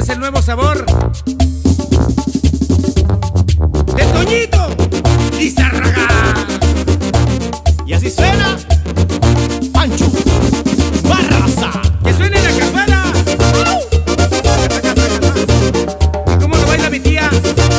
el nuevo sabor de Toñito Lizárraga. Y así suena Pancho Barraza. Que suene la campana. ¿Y cómo lo baila mi tía?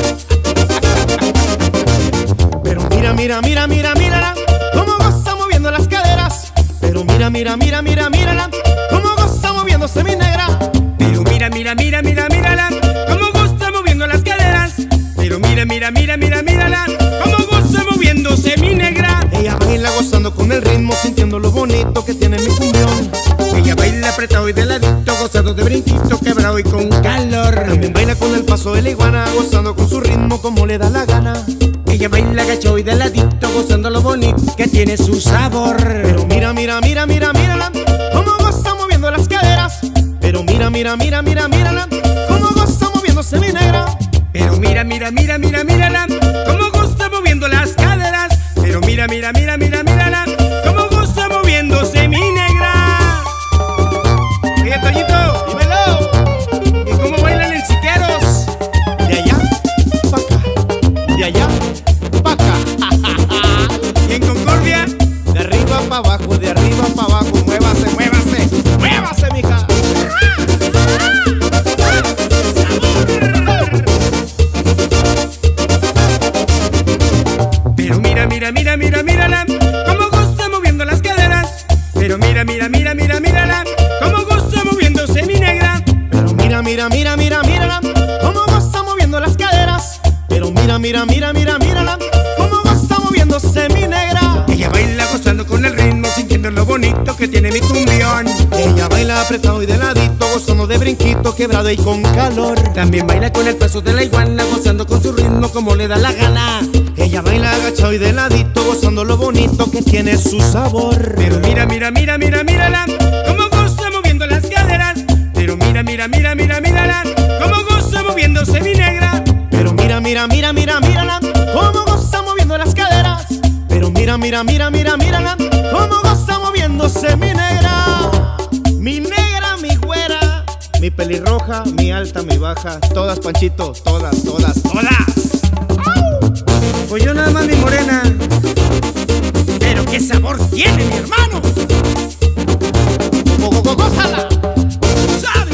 Pero mírala, cómo goza moviendo las caderas. Pero mírala, cómo goza moviéndose mi negra. Pero mírala, cómo gusta moviendo las caderas. Pero mírala, cómo gusta moviéndose mi negra. Ella baila gozando con el ritmo, sintiendo lo bonito que tiene mi cumbión. Ella baila apretado y de ladito, gozando de brinquito, quebrado y con calor. También baila con el paso de la iguana, gozando con su ritmo como le da la gana. Ella baila agachado y de ladito, gozando lo bonito que tiene su sabor. Pero mírala, cómo goza moviendo las caderas. Pero mírala, cómo goza moviéndose mi negra. Pero mírala, cómo gusta moviendo las caderas. Pero mírala, cómo gusta moviéndose mi negra. Oye, Toñito, Dímelo. ¿y cómo bailan en Siqueros? De allá pa' acá, de allá pa' acá. ¿Y en Concordia? De arriba pa' abajo, de arriba pa' abajo. Muévase, mija. Pero mírala, cómo gusta moviendo las caderas. Pero mírala, cómo gusta moviéndose mi negra. Pero mírala, cómo goza moviendo las caderas. Pero mírala, cómo goza moviéndose mi negra. Ella baila gozando con el ritmo, sintiendo lo bonito que tiene mi cumbión. Ella baila apretado y de ladito, gozando de brinquito, quebrado y con calor. También baila con el paso de la iguana, gozando con su ritmo como le da la gana. Ella baila agachado y de ladito, gozando lo bonito que tiene su sabor. Pero mírala, cómo gusta moviendo las caderas. Pero mírala, cómo gusta moviéndose mi negra. Pero mírala, cómo goza moviendo las caderas. Pero mírala, cómo goza moviéndose mi negra. Mi negra, mi güera, mi pelirroja, mi alta, mi baja. Todas, Panchito, todas. Pues yo nada más mi morena. Pero qué sabor tiene, mi hermano. ¡Gózala! ¡Suave!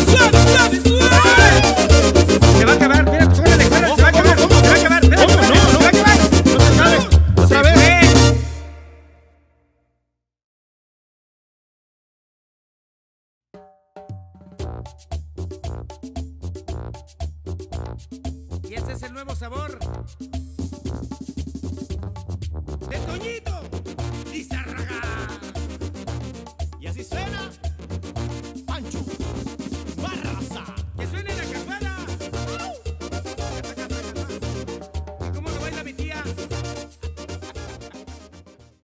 Se va a acabar, mira, súbele, se va a acabar. ¿Cómo? Se va a acabar, espérate, ¿Cómo? No. se va a acabar. No se sabe. Otra Se vez. fue. Y ese es el nuevo sabor de Toñito